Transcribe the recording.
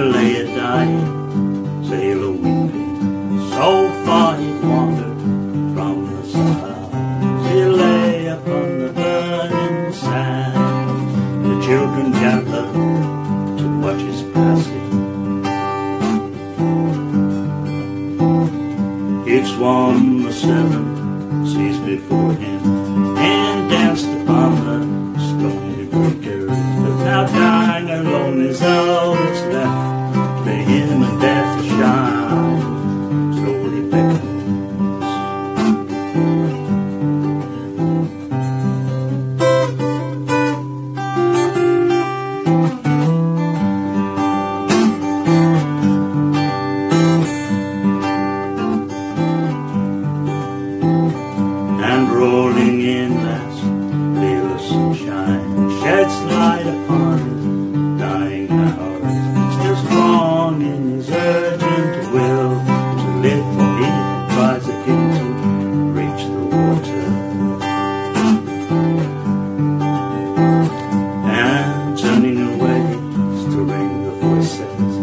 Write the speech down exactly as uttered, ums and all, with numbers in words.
lay a dying, sailor weeping, so far he'd wandered from the south. He lay upon the burning sand, the children gathered to watch his passing. He'd swum the seven seas before him and danced upon the stony breakers, but now dying alone is all that's left to him, and death shines slowly beckons. And rolling in that veil of sunshine sheds light upon his dying hours, still strong in his urgent will to live, for he tries again to reach the water. And turning away, stirring the voices